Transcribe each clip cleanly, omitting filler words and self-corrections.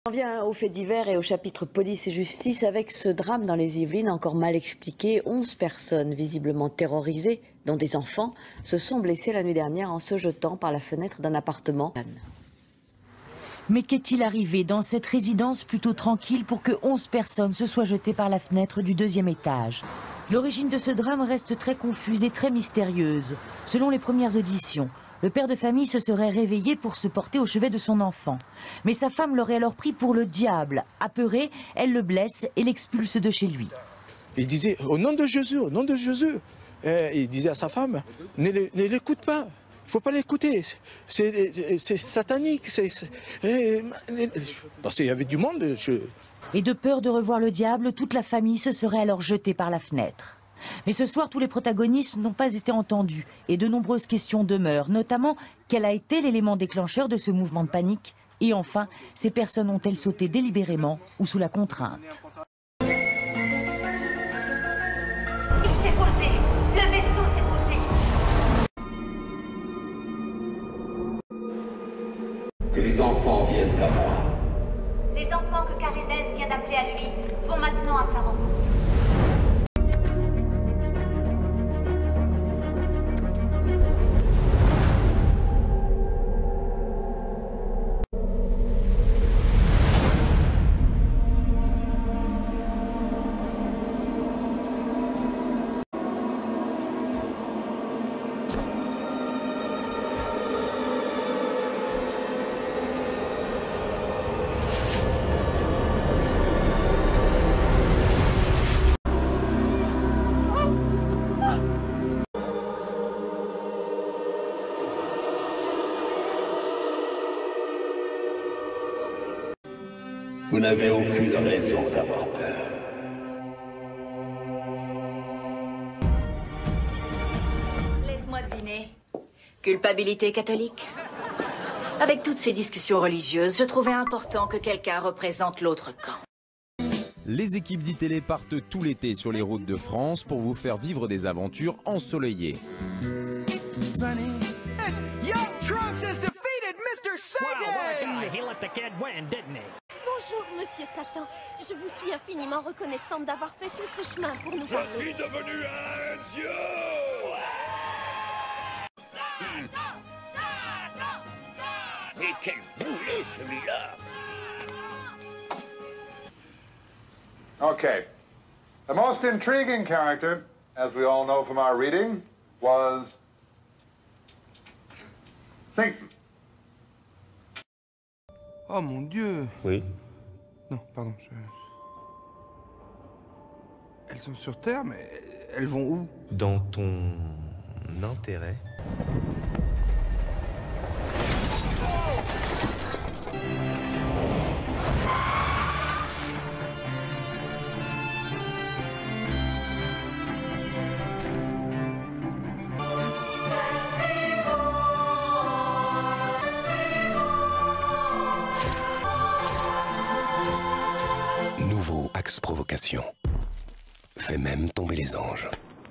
On vient aux faits divers et au chapitre police et justice avec ce drame dans les Yvelines encore mal expliqué. 11 personnes visiblement terrorisées, dont des enfants, se sont blessées la nuit dernière en se jetant par la fenêtre d'un appartement. Mais qu'est-il arrivé dans cette résidence plutôt tranquille pour que 11 personnes se soient jetées par la fenêtre du deuxième étage? L'origine de ce drame reste très confuse et très mystérieuse. Selon les premières auditions, le père de famille se serait réveillé pour se porter au chevet de son enfant. Mais sa femme l'aurait alors pris pour le diable. Apeurée, elle le blesse et l'expulse de chez lui. Il disait, au nom de Jésus, au nom de Jésus. Il disait à sa femme, ne l'écoute pas. Il ne faut pas l'écouter. C'est satanique. Parce qu'il y avait du monde. Et de peur de revoir le diable, toute la famille se serait alors jetée par la fenêtre. Mais ce soir, tous les protagonistes n'ont pas été entendus et de nombreuses questions demeurent, notamment quel a été l'élément déclencheur de ce mouvement de panique et enfin, ces personnes ont-elles sauté délibérément ou sous la contrainte? Il s'est posé, le vaisseau s'est posé. Que les enfants viennent à moi. Les enfants que Kariled vient d'appeler à lui vont maintenant à sa rencontre. Vous n'avez aucune raison d'avoir peur. Laisse-moi deviner. Culpabilité catholique? Avec toutes ces discussions religieuses, je trouvais important que quelqu'un représente l'autre camp. Les équipes d'ITélé partent tout l'été sur les routes de France pour vous faire vivre des aventures ensoleillées. Bonjour, Monsieur Satan. Je vous suis infiniment reconnaissante d'avoir fait tout ce chemin pour nous parler. Je suis devenu un dieu! Satan! Satan! Satan! Et quel boulet celui-là! Okay. The most intriguing character, as we all know from our reading, was Satan. Oh mon Dieu! Oui. Non, pardon, Elles sont sur Terre, mais elles vont où? Dans ton intérêt. Nouveau Axe Provocation. Fait même tomber les anges.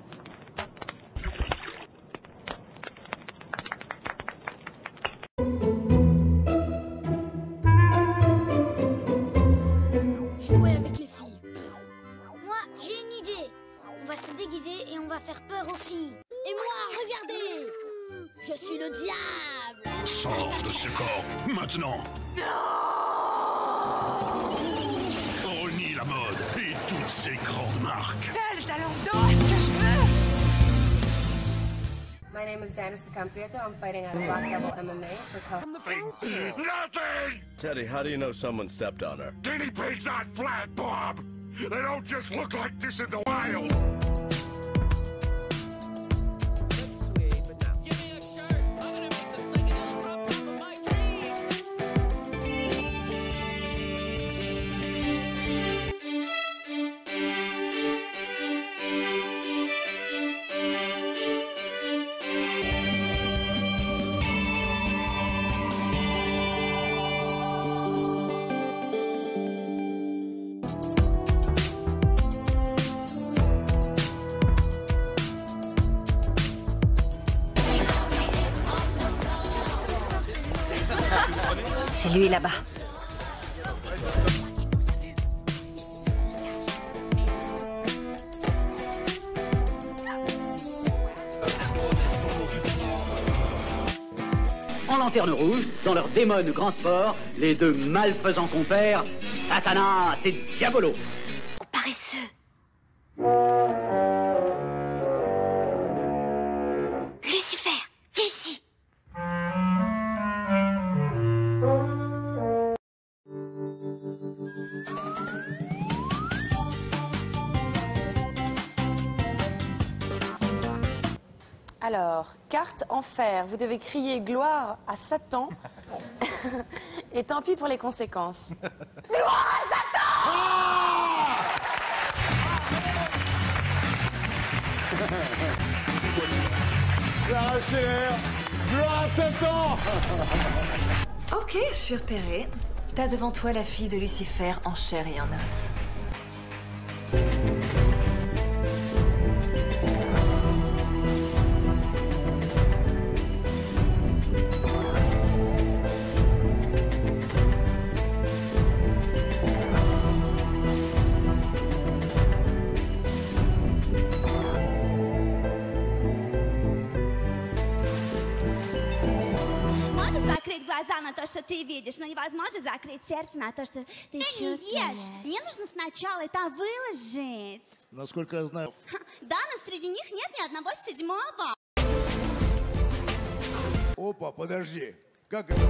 Jouer avec les filles. Moi, j'ai une idée. On va se déguiser et on va faire peur aux filles. Et moi, regardez! Je suis le diable! Sors de ce corps, maintenant! On renie la mode et toutes ces grandes marques. Quel talent d'or est-ce que je veux? My name is Dennis Camprieto. I'm fighting at Black Devil MMA for Nothing! Teddy, how do you know someone stepped on her? Guinea pigs aren't flat, Bob! They don't just look like this in the wild! C'est lui là-bas. lanterne rouge, dans leur démon grand sport, les deux malfaisants compères, Satanas et Diabolo. Oh, paresseux. Lucifer, viens ici. Alors, carte en fer, vous devez crier gloire à Satan. Et tant pis pour les conséquences. Gloire à Satan! Gloire à Scheller! Gloire à Satan! Ok, je suis repérée. T'as devant toi la fille de Lucifer en chair et en os. Закрыть глаза на то, что ты видишь, но невозможно закрыть сердце на то, что ты чувствуешь. Мне нужно сначала это выложить. Насколько я знаю... Да, но среди них нет ни одного седьмого. Опа, подожди. Как это?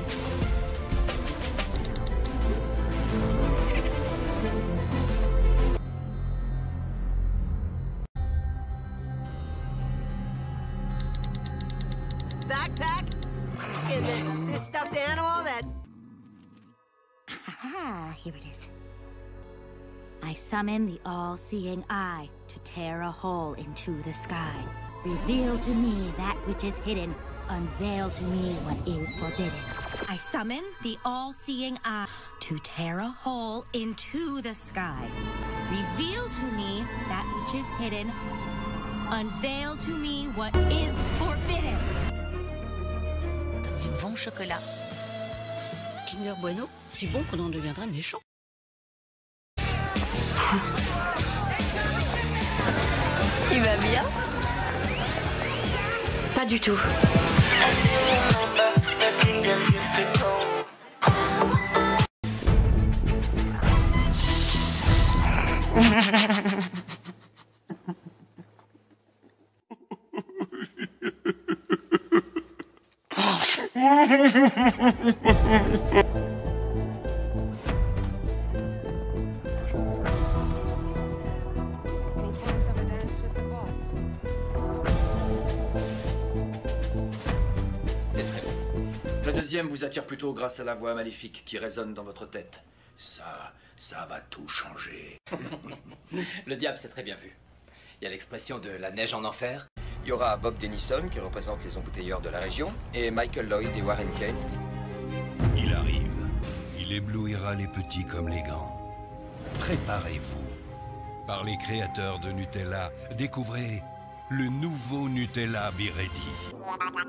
Backpack? And this stuffed animal that... Ah, here it is. I summon the all-seeing eye to tear a hole into the sky. Reveal to me that which is hidden. Unveil to me what is forbidden. I summon the all-seeing eye to tear a hole into the sky. Reveal to me that which is hidden. Unveil to me what is forbidden. Du bon chocolat. Kinder Bueno, si bon qu'on en deviendra méchant. Tu vas bien? Pas du tout. C'est très bon. Le deuxième vous attire plutôt grâce à la voix maléfique qui résonne dans votre tête. Ça va tout changer. Le diable, c'est très bien vu. Il y a l'expression de la neige en enfer. Il y aura Bob Dennison qui représente les embouteilleurs de la région et Michael Lloyd et Warren Kent. Il arrive. Il éblouira les petits comme les grands. Préparez-vous. Par les créateurs de Nutella, découvrez le nouveau Nutella Be Ready.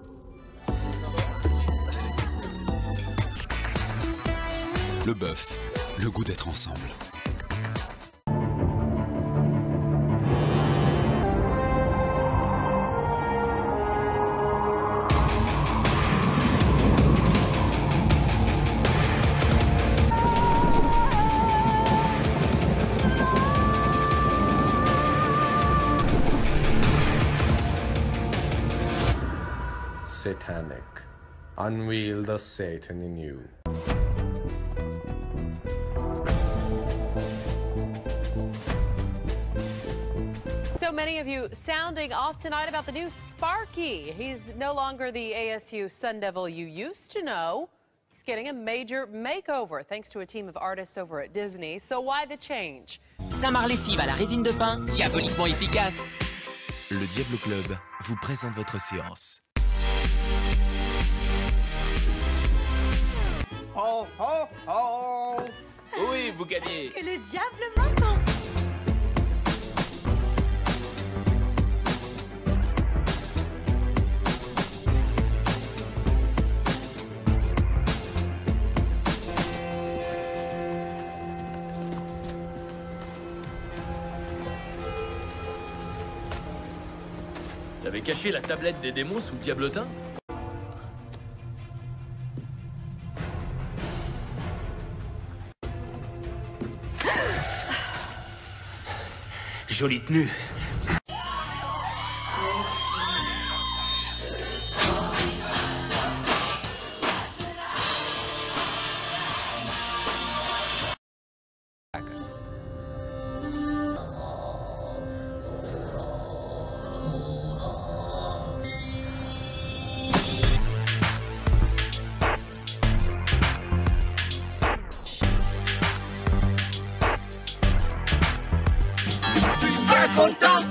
Le bœuf, le goût d'être ensemble. Satanic. Unveil the Satan in you. So many of you sounding off tonight about the new Sparky. He's no longer the ASU Sun Devil you used to know. He's getting a major makeover thanks to a team of artists over at Disney. So why the change? Saint-Marc lessive à la résine de pin, diaboliquement efficace. Le Diablo Club vous présente votre séance. Ho, ho, ho! Oui, vous gagnez. Que le diable m'emporte. T'avais caché la tablette des démons sous le diablotin? jolie tenue. Content.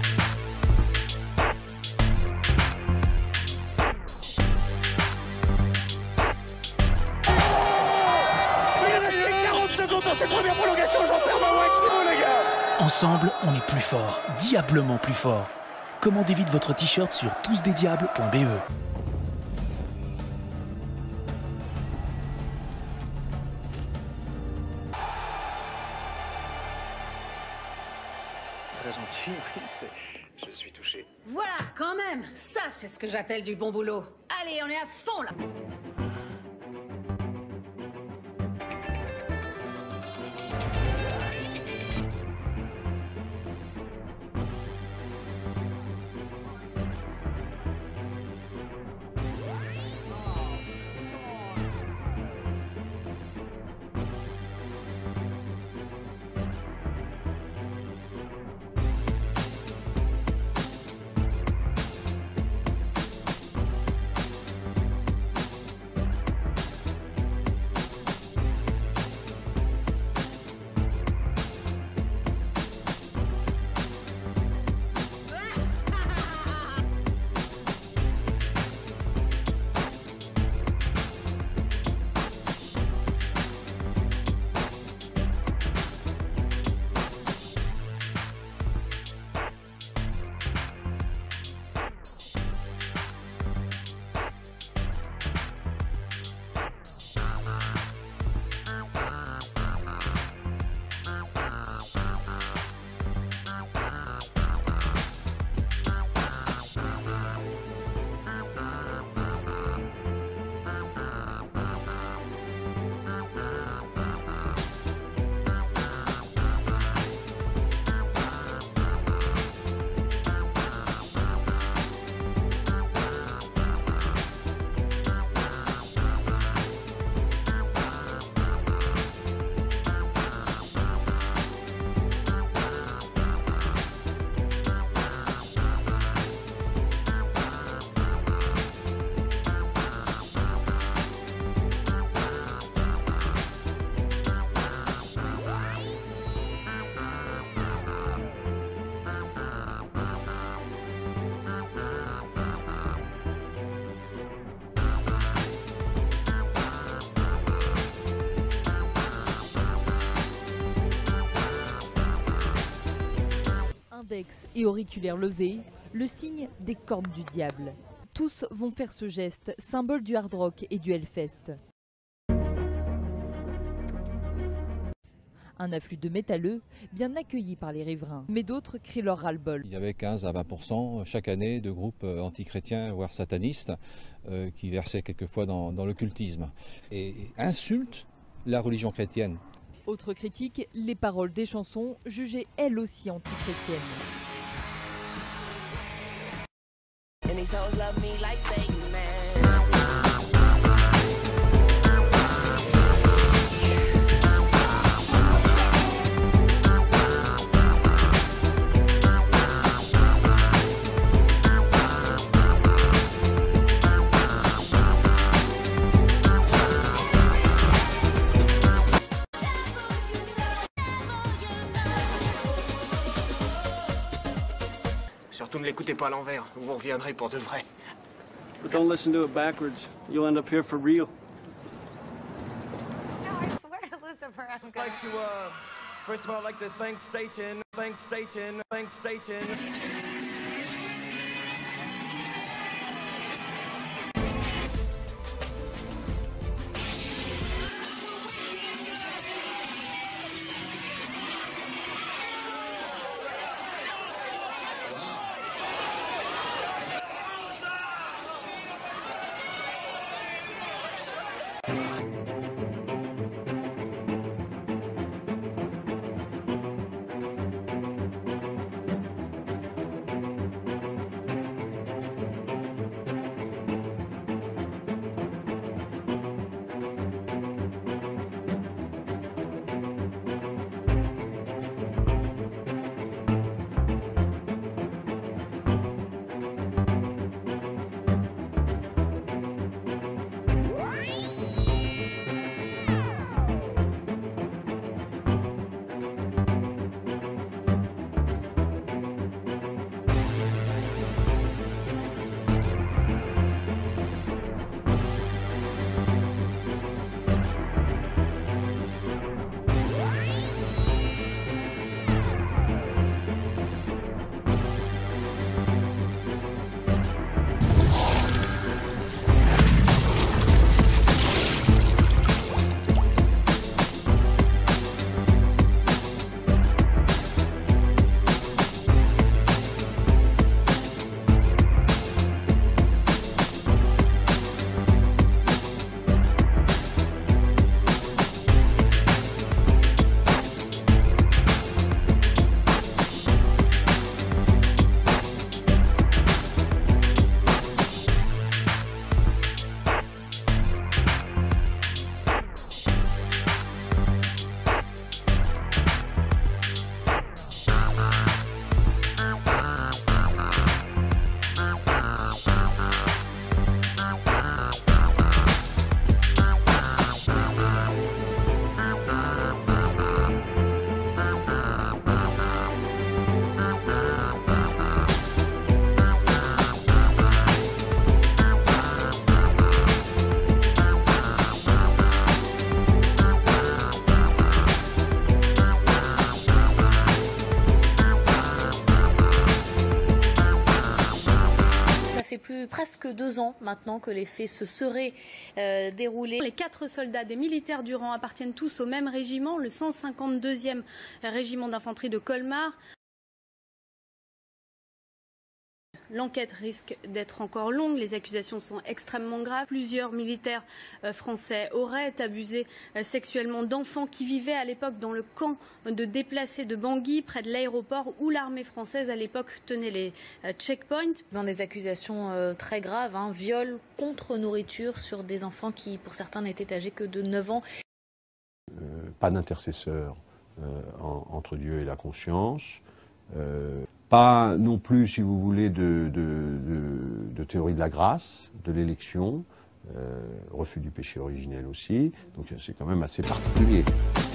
Il reste 40 secondes dans cette première prolongation, j'en perds ma wax, les gars. Ensemble, on est plus fort, diablement plus fort. Commandez vite votre t-shirt sur tousdesdiables.be. Très gentil, oui, c'est... Je suis touché. Voilà, quand même. Ça, c'est ce que j'appelle du bon boulot. Allez, on est à fond, là. Index et auriculaire levé, le signe des cornes du diable. Tous vont faire ce geste, symbole du hard rock et du Hellfest. Un afflux de métalleux, bien accueilli par les riverains. Mais d'autres crient leur ras-le-bol. Il y avait 15 à 20% chaque année de groupes antichrétiens, voire satanistes, qui versaient quelquefois dans l'occultisme et insultent la religion chrétienne. Autre critique, les paroles des chansons, jugées elles aussi antichrétiennes. Surtout ne l'écoutez pas à l'envers, vous reviendrez pour de vrai. But don't listen to it backwards. You'll end up here for real. No, I swear to Lucifer, I'm good. I'd like to, first of all, I'd like to thank Satan. Thanks, Satan. Thanks, Satan. presque 2 ans maintenant que les faits se seraient déroulés. Les 4 soldats des militaires du rang appartiennent tous au même régiment, le 152e régiment d'infanterie de Colmar. L'enquête risque d'être encore longue, les accusations sont extrêmement graves. Plusieurs militaires français auraient abusé sexuellement d'enfants qui vivaient à l'époque dans le camp de déplacés de Bangui, près de l'aéroport où l'armée française à l'époque tenait les checkpoints. Des accusations très graves, viol, contre-nourriture sur des enfants qui pour certains n'étaient âgés que de 9 ans. Pas d'intercesseur entre Dieu et la conscience. Pas non plus, si vous voulez, de théorie de la grâce, de l'élection, refus du péché originel aussi, donc c'est quand même assez particulier.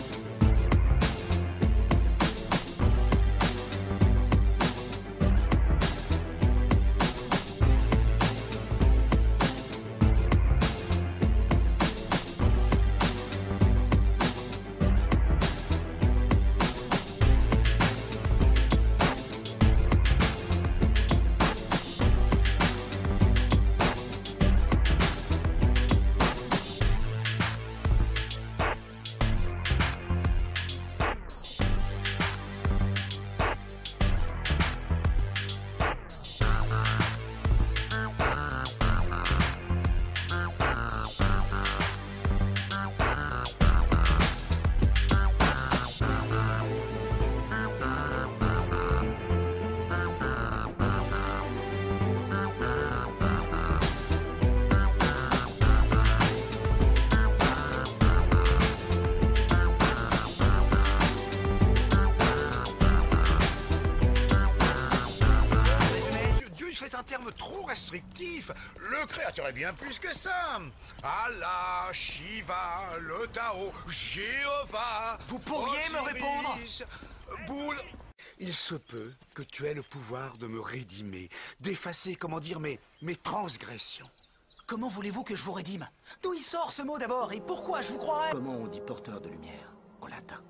Trop restrictif. Le créateur est bien plus que ça. Allah, Shiva, le Tao, Jéhovah. Vous pourriez me répondre? Boule. Il se peut que tu aies le pouvoir de me rédimer, d'effacer, comment dire, mes transgressions. Comment voulez-vous que je vous rédime? D'où il sort ce mot d'abord et pourquoi je vous croirais? Comment on dit porteur de lumière en latin?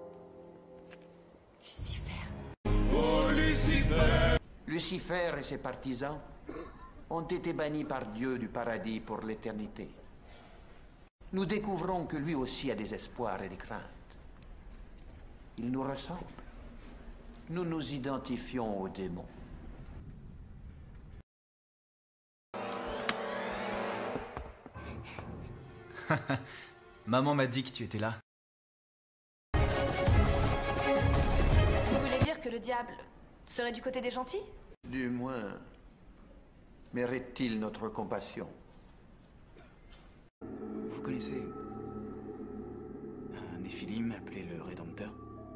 Lucifer. Oh, Lucifer. Lucifer et ses partisans ont été bannis par Dieu du paradis pour l'éternité. Nous découvrons que lui aussi a des espoirs et des craintes. Il nous ressemble. Nous nous identifions aux démons. Maman m'a dit que tu étais là. Vous voulez dire que le diable serait du côté des gentils? Du moins, mérite-t-il notre compassion? Vous connaissez un Néphilim appelé le Rédempteur?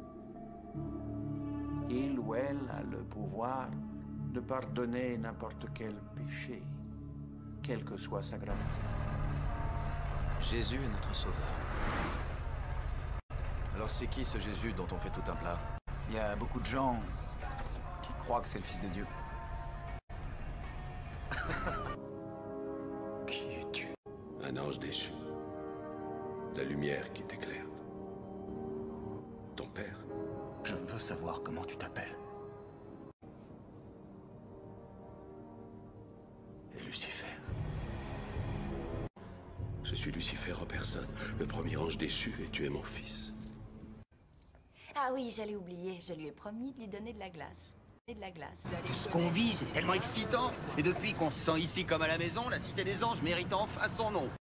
Il ou elle a le pouvoir de pardonner n'importe quel péché, quelle que soit sa grâce. Jésus est notre sauveur. Alors c'est qui ce Jésus dont on fait tout un plat? Il y a beaucoup de gens qui croient que c'est le Fils de Dieu. Qui es-tu? Un ange déchu. La lumière qui t'éclaire. Ton père? Je veux savoir comment tu t'appelles. Et Lucifer. Je suis Lucifer en personne, le premier ange déchu, et tu es mon fils. Ah oui, j'allais oublier, je lui ai promis de lui donner de la glace. Et de la glace. Tout ce qu'on vit, c'est tellement excitant. Et depuis qu'on se sent ici comme à la maison, la Cité des Anges mérite enfin son nom.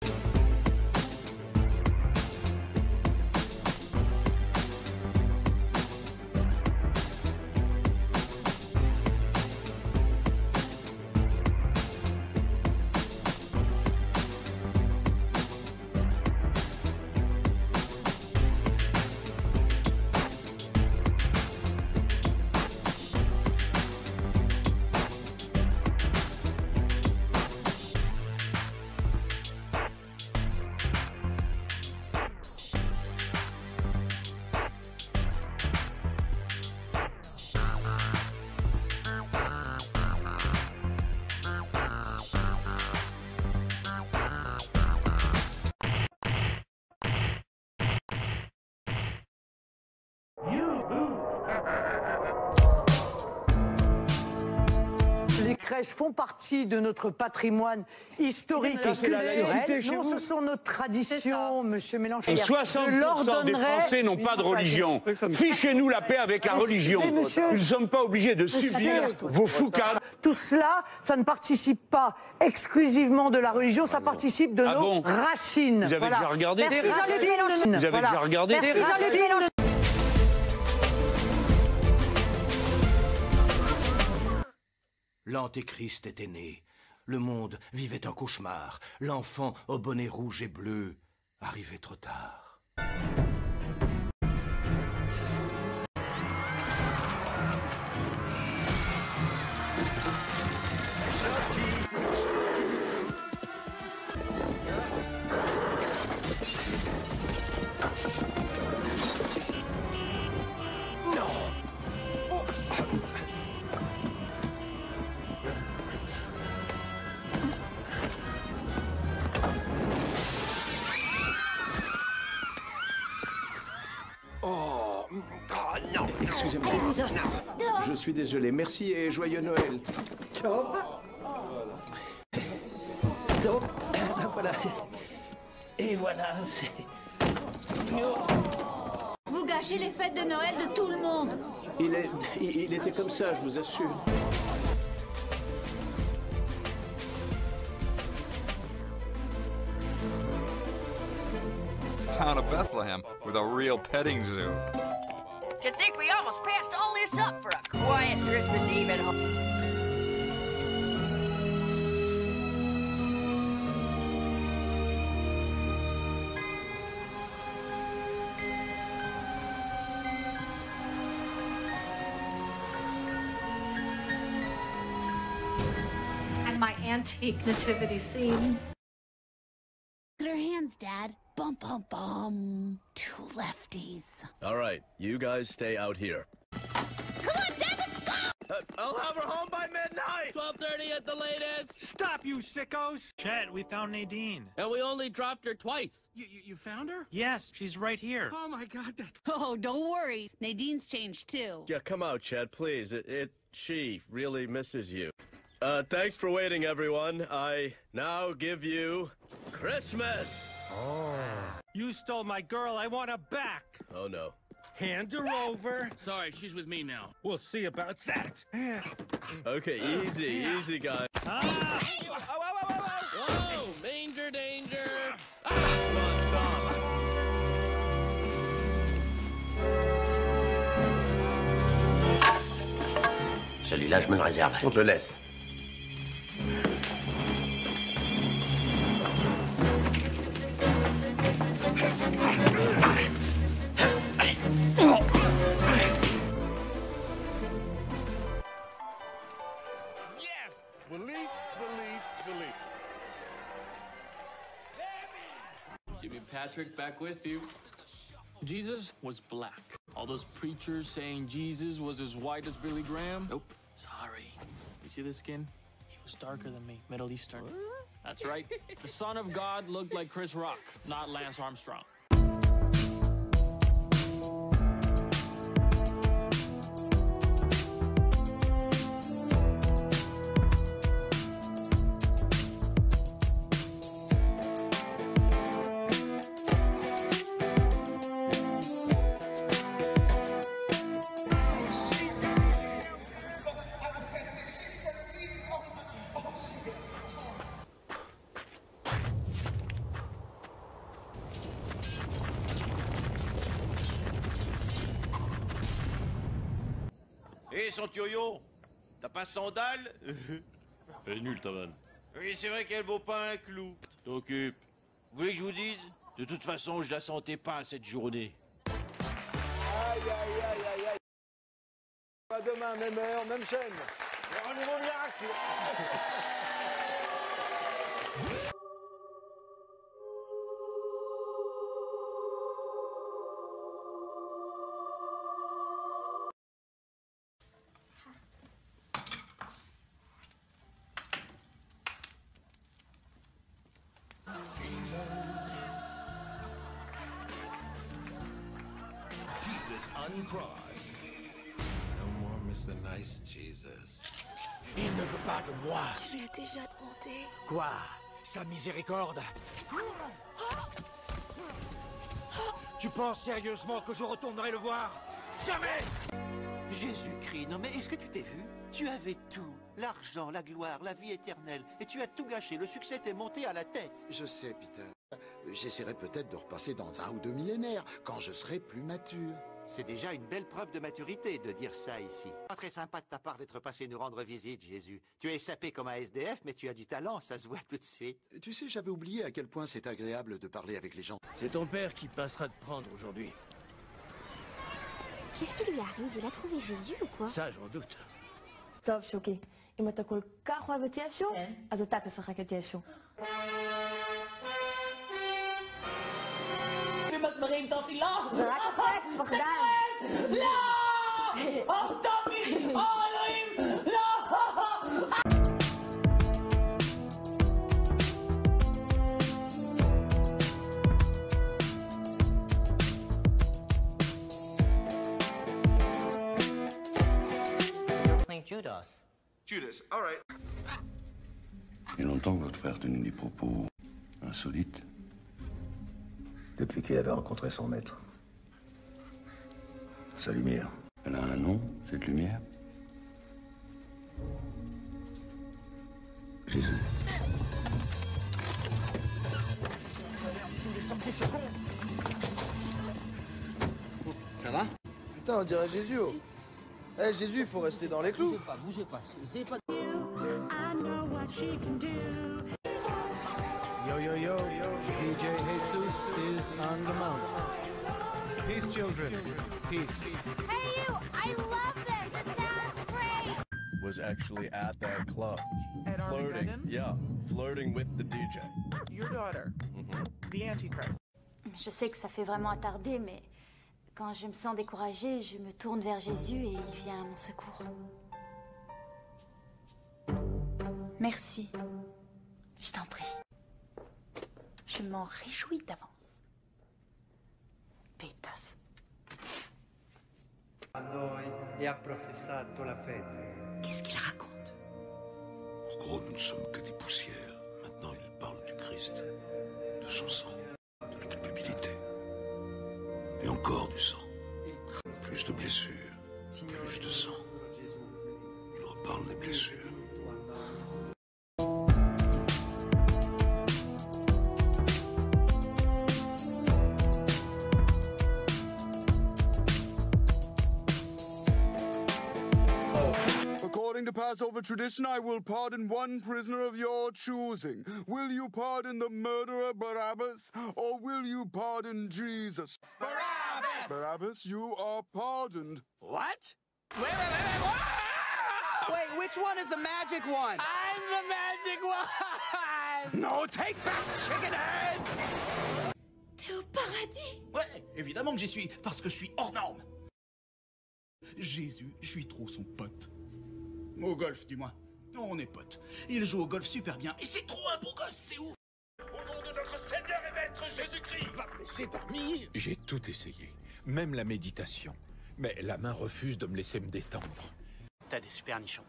crèches font partie de notre patrimoine historique et culturel. Non, ce sont nos traditions, monsieur Mélenchon. 60% des Français n'ont pas de religion. Fichez-nous la paix avec la religion. Nous ne sommes pas obligés de subir vos foucades. Tout cela, ça ne participe pas exclusivement de la religion, ça participe de nos racines. Vous avez déjà regardé? Vous avez déjà regardé? L'Antéchrist était né. Le monde vivait un cauchemar. L'enfant au bonnet rouge et bleu arrivait trop tard. Excusez-moi. Je suis désolé. Merci et joyeux Noël. Donc, voilà. Et voilà, Vous gâchez les fêtes de Noël de tout le monde. Il était comme ça, je vous assure. Town of Bethlehem with a real petting zoo. To think we almost passed all this up for a quiet Christmas Eve at home. And my antique nativity scene. Look at her hands, Dad. Bum, bum, bum. Two lefties. All right, you guys stay out here. Come on, Dad, let's go! I'll have her home by midnight! 12:30 at the latest! Stop, you sickos! Chet, we found Nadine. And we only dropped her twice. You found her? Yes, she's right here. Oh my God, that's... Oh, don't worry. Nadine's changed too. Yeah, come out, Chad, please. She really misses you. Thanks for waiting, everyone. I now give you Christmas! Oh. You stole my girl. I want her back. Oh, no. Hand her over. Sorry, she's with me now. We'll see about that. Okay, easy, guys. Ah. Whoa, danger, danger. Celui-là, je me le réserve. On te le laisse. Yes! Believe. Jimmy Patrick back with you. Jesus was black. All those preachers saying Jesus was as white as Billy Graham? Nope. Sorry. You see this skin? He was darker than me, Middle Eastern. What? That's right. The Son of God looked like Chris Rock, not Lance Armstrong. Hé, son yo-yo, t'as pas sandale? Elle est nulle, ta vanne. Oui, c'est vrai qu'elle vaut pas un clou. T'occupe. Vous voulez que je vous dise? De toute façon, je la sentais pas cette journée. Aïe. À demain, même heure, même chaîne. Un nouveau miracle. Jesus uncrossed. No more Mr. Nice Jesus. Il ne veut pas de moi. Tu lui as déjà demandé. Quoi? Sa miséricorde? Tu penses sérieusement que je retournerai le voir? Jamais! Jésus-Christ, non mais est-ce que tu t'es vu? Tu avais tout. L'argent, la gloire, la vie éternelle. Et tu as tout gâché. Le succès t'est monté à la tête. Je sais, Peter. J'essaierai peut-être de repasser dans 1 ou 2 millénaires, quand je serai plus mature. C'est déjà une belle preuve de maturité de dire ça ici. Pas très sympa de ta part d'être passé nous rendre visite, Jésus. Tu es sapé comme un SDF, mais tu as du talent, ça se voit tout de suite. Tu sais, j'avais oublié à quel point c'est agréable de parler avec les gens. C'est ton père qui passera te prendre aujourd'hui. Qu'est-ce qui lui arrive? Il a trouvé Jésus ou quoi? Ça, j'en doute. טוב, שוקי, אם אתה כל כך אוהב את ישו, אז אתה תשחק את ישו. מסמרים, טופי, לא! זה רק צוחק, פחדן. לא! טופי! אלוהים! לא! Judas. Judas, all right. Il y a longtemps que votre frère tenait des propos insolites. Depuis qu'il avait rencontré son maître. Sa lumière. Elle a un nom, cette lumière? Jésus. Ça va? Putain, on dirait Jésus, oh. Eh, Jésus, il faut rester dans les clous. Bougez pas, c'est pas... Yo, yo, yo, DJ Jesus is on the mount. Peace, children. Peace. Hey, you! I love this! It sounds great! Was actually at that club. At flirting. Armageddon? Yeah, flirting with the DJ. Your daughter, the Antichrist. Je sais que ça fait vraiment attarder, mais quand je me sens découragée, je me tourne vers Jésus et il vient à mon secours. Merci. Je t'en prie. Je m'en réjouis d'avance. Pétasse. A noi e ha professato la fede. Qu'est-ce qu'il raconte? En gros, nous ne sommes que des poussières. Maintenant, il parle du Christ, de son sang, de la culpabilité. Et encore du sang. Plus de blessures, plus de sang. Il reparle des blessures. According to Passover tradition, I will pardon one prisoner of your choosing. Will you pardon the murderer Barabbas, or will you pardon Jesus? Barabbas! Barabbas, you are pardoned. What? Wait, which one is the magic one? I'm the magic one! No, take back, chicken heads! T'es au paradis? Ouais, évidemment que j'y suis, parce que je suis hors norme. Jésus, je suis trop son pote. Au golf, du moins. On est potes. Il joue au golf super bien, et c'est trop un beau gosse, c'est ouf! Au nom de notre Seigneur et Maître Jésus-Christ, va me laisser dormir. J'ai tout essayé, même la méditation. Mais la main refuse de me laisser me détendre. T'as des super nichons.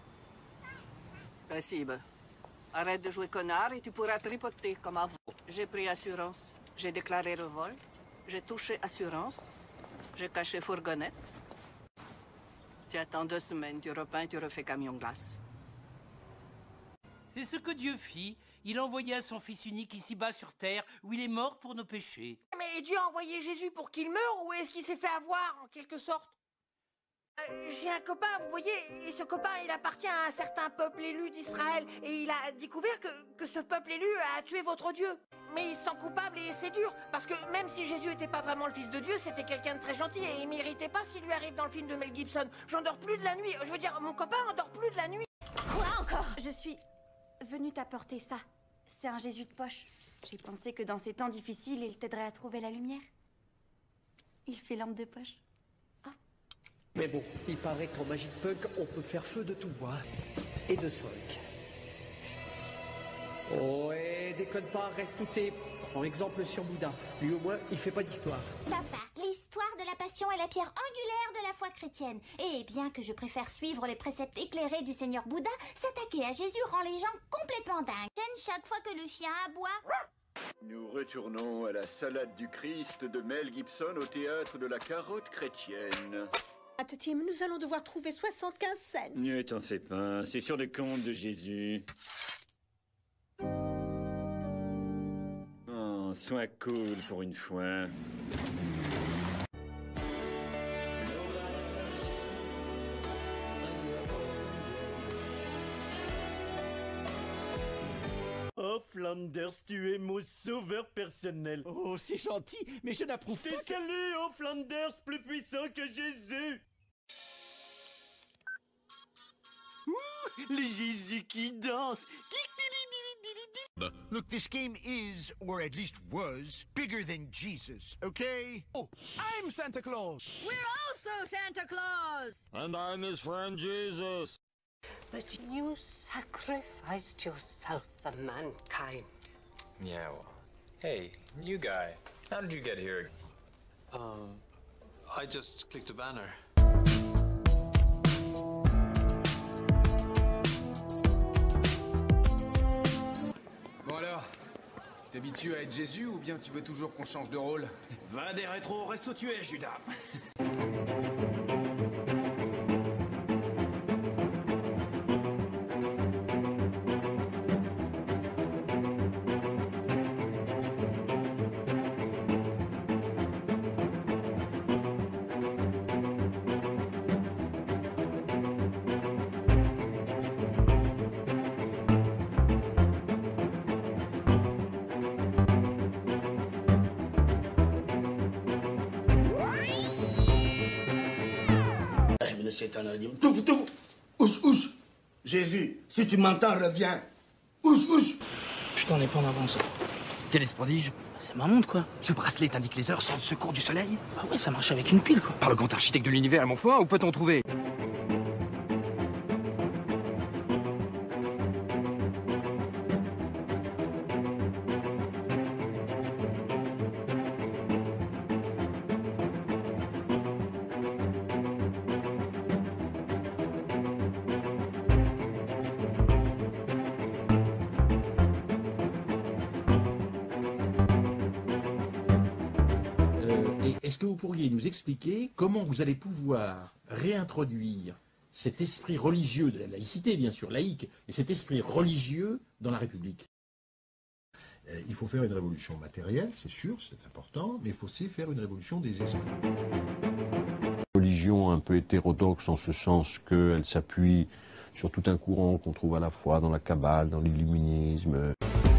Спасибо. Arrête de jouer connard et tu pourras tripoter comme avant. J'ai pris assurance. J'ai déclaré le vol. J'ai touché assurance. J'ai caché fourgonnette. Tu attends 2 semaines, tu repeins, tu refais camion glace. C'est ce que Dieu fit. Il envoya son Fils unique ici-bas sur terre, où il est mort pour nos péchés. Mais Dieu a envoyé Jésus pour qu'il meure ou est-ce qu'il s'est fait avoir, en quelque sorte? J'ai un copain, vous voyez, et ce copain, il appartient à un certain peuple élu d'Israël. Et il a découvert que ce peuple élu a tué votre Dieu. Mais il se sent coupable et c'est dur, parce que même si Jésus n'était pas vraiment le fils de Dieu, c'était quelqu'un de très gentil et il méritait pas ce qui lui arrive dans le film de Mel Gibson. J'en dors plus de la nuit, je veux dire, mon copain en dort plus de la nuit. Quoi encore? Je suis venue t'apporter ça. C'est un Jésus de poche. J'ai pensé que dans ces temps difficiles, il t'aiderait à trouver la lumière. Il fait lampe de poche. Mais bon, il paraît qu'en Magic Punk, on peut faire feu de tout bois et de 5. Oh, et déconne pas, reste tout est. Prends exemple sur Bouddha. Lui au moins, il fait pas d'histoire. Papa, les l'histoire de la Passion est la pierre angulaire de la foi chrétienne. Et bien que je préfère suivre les préceptes éclairés du Seigneur Bouddha, s'attaquer à Jésus rend les gens complètement dingues. Chaque fois que le chien aboie... Nous retournons à la salade du Christ de Mel Gibson au théâtre de la carotte chrétienne. Tim, nous allons devoir trouver 75 cents. Ne t'en fais pas, c'est sur le compte de Jésus. Oh, sois cool pour une fois. Oh, Flanders, tu es mon sauveur personnel. Oh, c'est gentil, mais je n'approuve pas. Salut, oh, Flanders, plus puissant que Jésus. Ouh, les Jésus qui dansent. Look, this game is, or at least was, bigger than Jesus, okay? Oh, I'm Santa Claus. We're also Santa Claus. And I'm his friend Jesus. But you sacrificed yourself for mankind. Yeah, well, hey, new guy. How did you get here? I just clicked a banner. Bon alors, t'habitues à être Jésus ou bien tu veux toujours qu'on change de rôle? Va des rétros, reste où tu es, Judas. Ouch, ouch. Jésus, si tu m'entends, reviens. Ouch, ouch. Putain, on n'est pas en avance. Quel est ce prodige? C'est ma montre, quoi. Ce bracelet t'indique les heures sans le secours du soleil? Ah ouais, ça marche avec une pile, quoi. Par le grand architecte de l'univers, mon foi, où peut-on trouver? Est-ce que vous pourriez nous expliquer comment vous allez pouvoir réintroduire cet esprit religieux de la laïcité, bien sûr, laïque, mais cet esprit religieux dans la République? Il faut faire une révolution matérielle, c'est sûr, c'est important, mais il faut aussi faire une révolution des esprits. Religion un peu hétérodoxe en ce sens qu'elle s'appuie sur tout un courant qu'on trouve à la fois dans la Kabbale, dans l'illuminisme.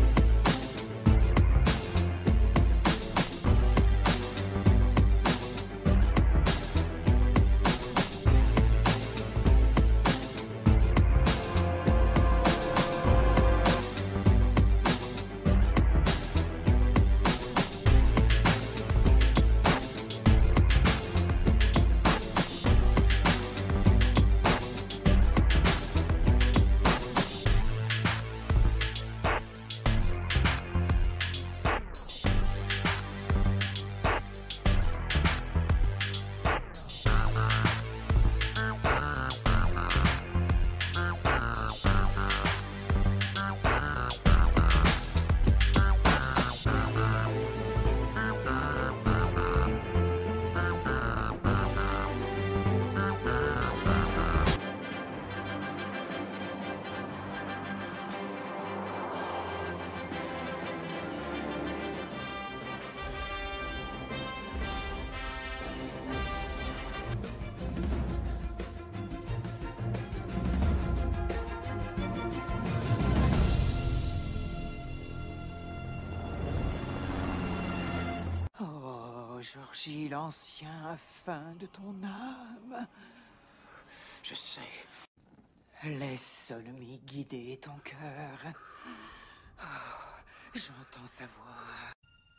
Georgie l'Ancien, afin de ton âme. Je sais. Laisse l'ennemi guider ton cœur. Oh, j'entends sa voix.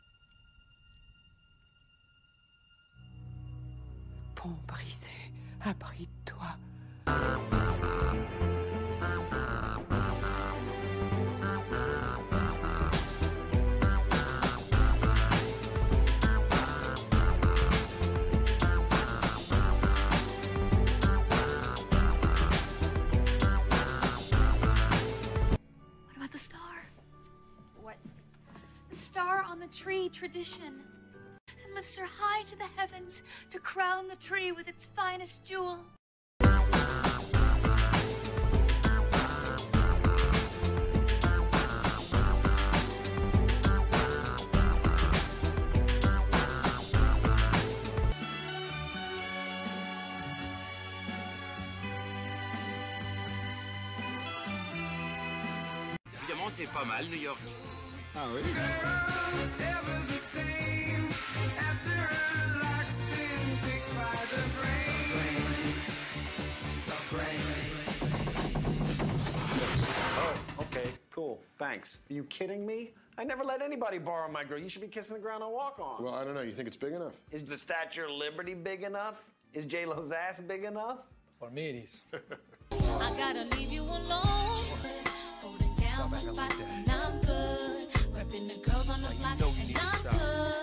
Pont brisé, abrite-toi. the tree tradition and lifts her high to the heavens to crown the tree with its finest jewel. Évidemment, c'est pas mal, New York. Ah oui. Oh, okay, cool. Thanks. Are you kidding me? I never let anybody borrow my girl. You should be kissing the ground I walk on. Well, I don't know. You think it's big enough? Is the Statue of Liberty big enough? Is J-Lo's ass big enough? For me, it is. I gotta leave you alone. Holding down my spot, and I'm good. Repping the girls on the block, and I'm good.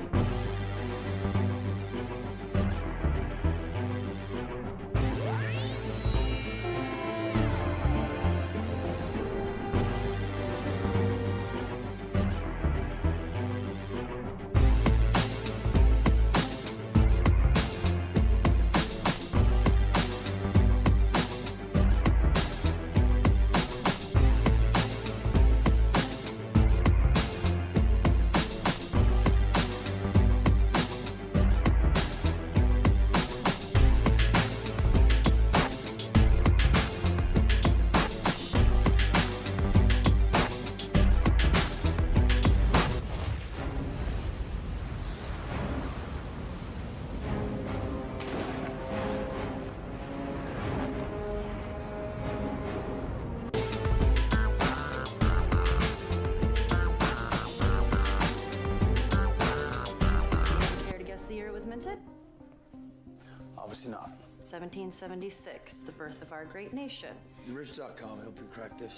Obviously not. 1776, the birth of our great nation. TheRich.com help you crack this.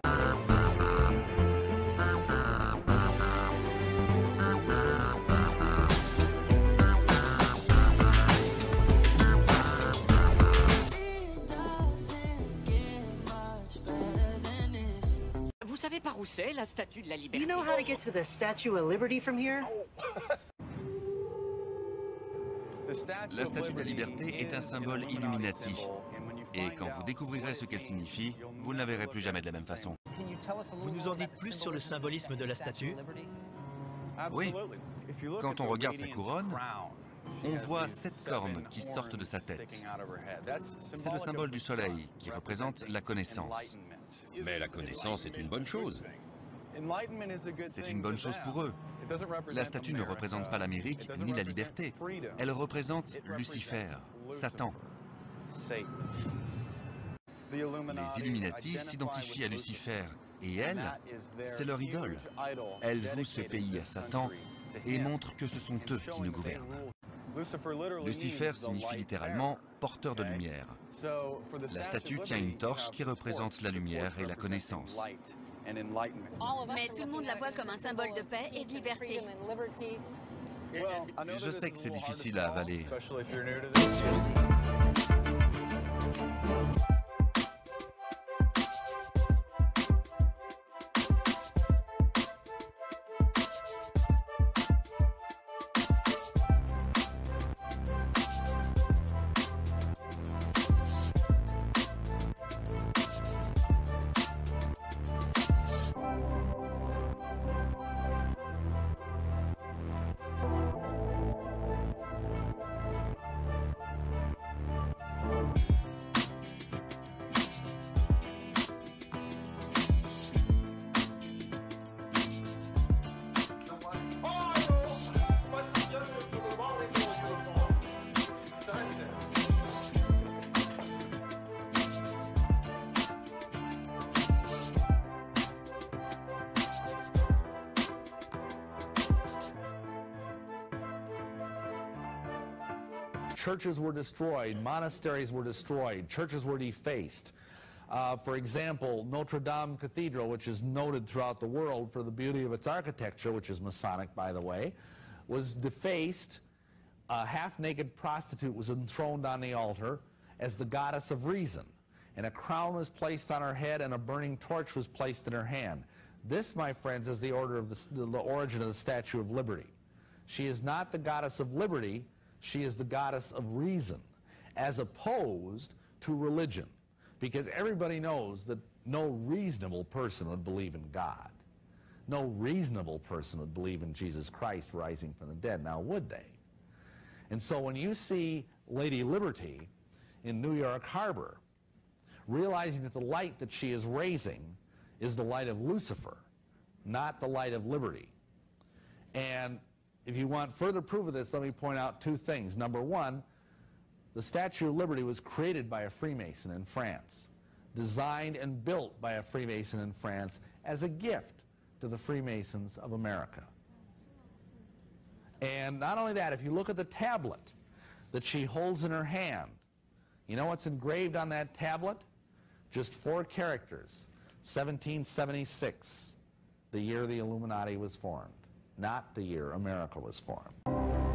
Vous savez par où c'est, la Statue de la Liberté? You know how to get to the Statue of Liberty from here? La Statue de la Liberté est un symbole Illuminati. Et quand vous découvrirez ce qu'elle signifie, vous ne la verrez plus jamais de la même façon. Vous nous en dites plus sur le symbolisme de la statue? Oui. Quand on regarde sa couronne, on voit 7 cornes qui sortent de sa tête. C'est le symbole du soleil qui représente la connaissance. Mais la connaissance est une bonne chose. C'est une bonne chose pour eux. La statue ne représente pas l'Amérique ni la liberté. Elle représente Lucifer, Satan. Les Illuminati s'identifient à Lucifer et elle, c'est leur idole. Elle voue ce pays à Satan et montre que ce sont eux qui nous gouvernent. Lucifer signifie littéralement « porteur de lumière ». La statue tient une torche qui représente la lumière et la connaissance. Mais tout le monde la voit comme un symbole de paix et de liberté. Je sais que c'est difficile à avaler. Churches were destroyed, monasteries were destroyed, churches were defaced. For example, Notre Dame Cathedral, which is noted throughout the world for the beauty of its architecture, which is Masonic, by the way, was defaced. A half-naked prostitute was enthroned on the altar as the goddess of reason, and a crown was placed on her head and a burning torch was placed in her hand. This, my friends, is the origin of the Statue of Liberty. She is not the goddess of liberty, she is the goddess of reason, as opposed to religion. Because everybody knows that no reasonable person would believe in God. No reasonable person would believe in Jesus Christ rising from the dead, now would they? And so when you see Lady Liberty in New York Harbor, realizing that the light that she is raising is the light of Lucifer, not the light of liberty. And if you want further proof of this, let me point out two things. Number one, the Statue of Liberty was created by a Freemason in France, designed and built by a Freemason in France as a gift to the Freemasons of America. And not only that, if you look at the tablet that she holds in her hand, you know what's engraved on that tablet? Just 4 characters. 1776, the year the Illuminati was formed, not the year America was formed.